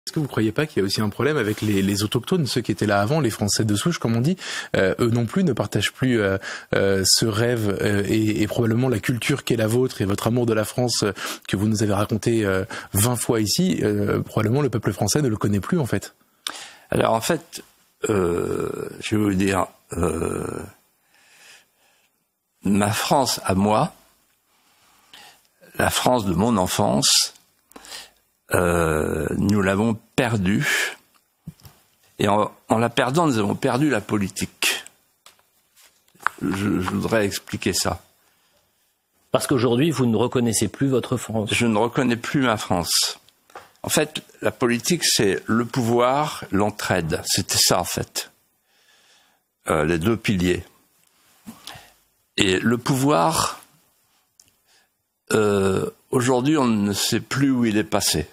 Est-ce que vous ne croyez pas qu'il y a aussi un problème avec les autochtones, ceux qui étaient là avant, les Français de souche, comme on dit, eux non plus ne partagent plus ce rêve et probablement la culture qui est la vôtre et votre amour de la France que vous nous avez raconté 20 fois ici, probablement le peuple français ne le connaît plus en fait. Alors en fait, je vais vous dire, ma France à moi, la France de mon enfance, nous l'avons perdue. Et en la perdant, nous avons perdu la politique. Je voudrais expliquer ça. Parce qu'aujourd'hui, vous ne reconnaissez plus votre France. Je ne reconnais plus ma France. En fait, la politique, c'est le pouvoir, l'entraide. C'était ça, en fait. Les deux piliers. Et le pouvoir, aujourd'hui, on ne sait plus où il est passé.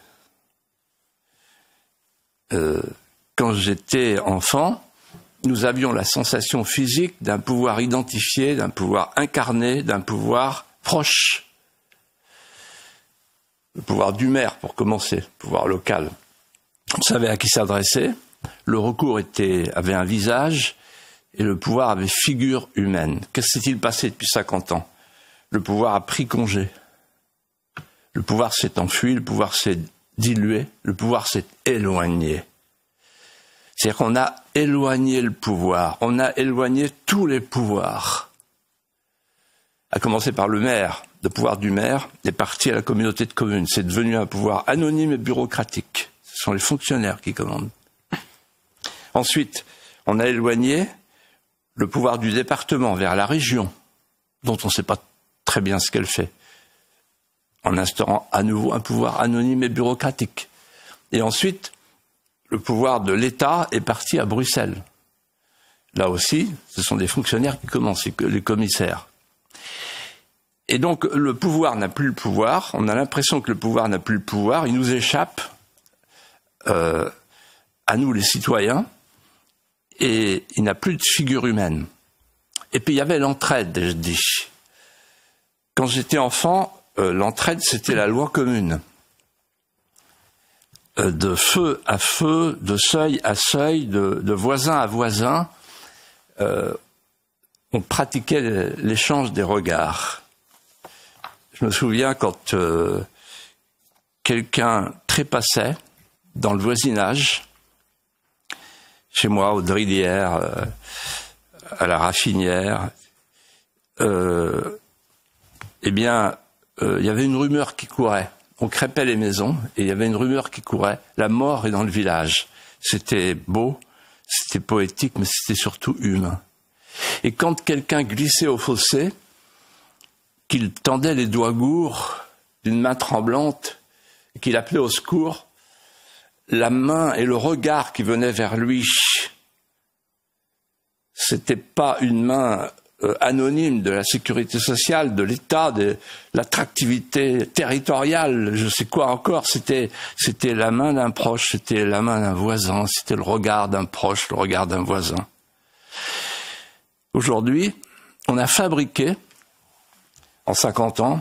Quand j'étais enfant, nous avions la sensation physique d'un pouvoir identifié, d'un pouvoir incarné, d'un pouvoir proche. Le pouvoir du maire, pour commencer, le pouvoir local. On savait à qui s'adresser, le recours avait un visage, et le pouvoir avait figure humaine. Qu'est-ce qui s'est-il passé depuis 50 ans? Le pouvoir a pris congé. Le pouvoir s'est enfui, le pouvoir s'est dilué, le pouvoir s'est éloigné. C'est-à-dire qu'on a éloigné le pouvoir, on a éloigné tous les pouvoirs. À commencer par le maire. Le pouvoir du maire est parti à la communauté de communes. C'est devenu un pouvoir anonyme et bureaucratique. Ce sont les fonctionnaires qui commandent. Ensuite, on a éloigné le pouvoir du département vers la région, dont on ne sait pas très bien ce qu'elle fait, en instaurant à nouveau un pouvoir anonyme et bureaucratique. Et ensuite, le pouvoir de l'État est parti à Bruxelles. Là aussi, ce sont des fonctionnaires qui commencent, les commissaires. Et donc, le pouvoir n'a plus le pouvoir. On a l'impression que le pouvoir n'a plus le pouvoir. Il nous échappe, à nous les citoyens, et il n'a plus de figure humaine. Et puis, il y avait l'entraide, je dis. Quand j'étais enfant, l'entraide, c'était la loi commune. De feu à feu, de seuil à seuil, de voisin à voisin, on pratiquait l'échange des regards. Je me souviens quand quelqu'un trépassait dans le voisinage, chez moi, au Drillières, à la Raffinière, eh bien, il y avait une rumeur qui courait. On crêpait les maisons et il y avait une rumeur qui courait. La mort est dans le village. C'était beau, c'était poétique, mais c'était surtout humain. Et quand quelqu'un glissait au fossé, qu'il tendait les doigts gourds d'une main tremblante, et qu'il appelait au secours, la main et le regard qui venaient vers lui, c'était pas une main anonyme de la sécurité sociale, de l'État, de l'attractivité territoriale, je sais quoi encore, c'était la main d'un proche, c'était la main d'un voisin, c'était le regard d'un proche, le regard d'un voisin. Aujourd'hui, on a fabriqué, en 50 ans,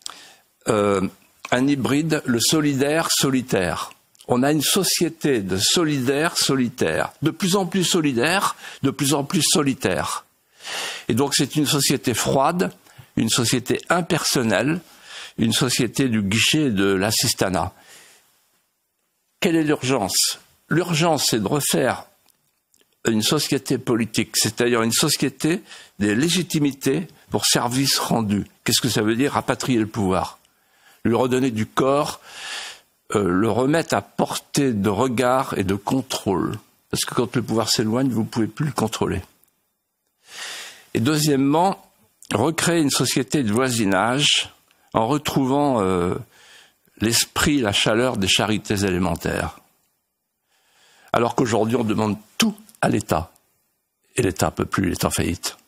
un hybride, le solidaire-solitaire. On a une société de solidaire-solitaire, de plus en plus solidaire, de plus en plus solitaire. Et donc c'est une société froide, une société impersonnelle, une société du guichet et de l'assistanat. Quelle est l'urgence? L'urgence, c'est de refaire une société politique, c'est-à-dire une société des légitimités pour service rendu. Qu'est-ce que ça veut dire? Rapatrier le pouvoir, lui redonner du corps, le remettre à portée de regard et de contrôle. Parce que quand le pouvoir s'éloigne, vous ne pouvez plus le contrôler. Et deuxièmement, recréer une société de voisinage en retrouvant l'esprit, la chaleur des charités élémentaires. Alors qu'aujourd'hui, on demande tout à l'État. Et l'État ne peut plus, il est en faillite.